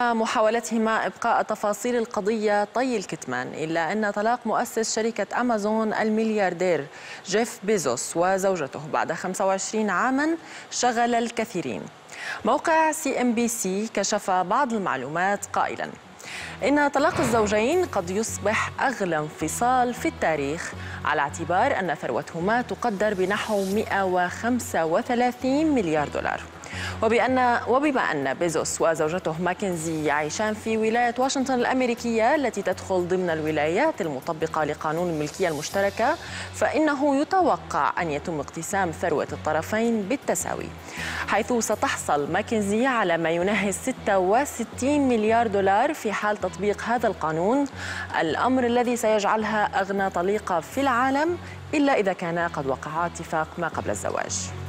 محاولتهما إبقاء تفاصيل القضية طي الكتمان، إلا أن طلاق مؤسس شركة أمازون الملياردير جيف بيزوس وزوجته بعد 25 عاما شغل الكثيرين. موقع CNBC كشف بعض المعلومات قائلا إن طلاق الزوجين قد يصبح أغلى انفصال في التاريخ، على اعتبار أن ثروتهما تقدر بنحو 135 مليار دولار. وبما أن بيزوس وزوجته ماكنزي يعيشان في ولاية واشنطن الأمريكية التي تدخل ضمن الولايات المطبقة لقانون الملكية المشتركة، فإنه يتوقع أن يتم اقتسام ثروة الطرفين بالتساوي، حيث ستحصل ماكنزي على ما يناهز 66 مليار دولار في حال تطبيق هذا القانون، الأمر الذي سيجعلها أغنى طليقة في العالم، إلا إذا كان قد وقعا اتفاق ما قبل الزواج.